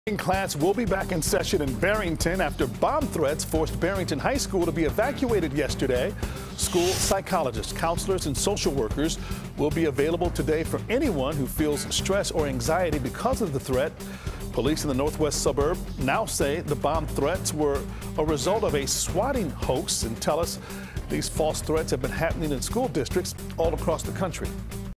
Class will be back in session in Barrington after bomb threats forced Barrington High School to be evacuated yesterday. School psychologists, counselors, and social workers will be available today for anyone who feels stress or anxiety because of the threat. Police in the northwest suburb now say the bomb threats were a result of a swatting hoax and tell us these false threats have been happening in school districts all across the country.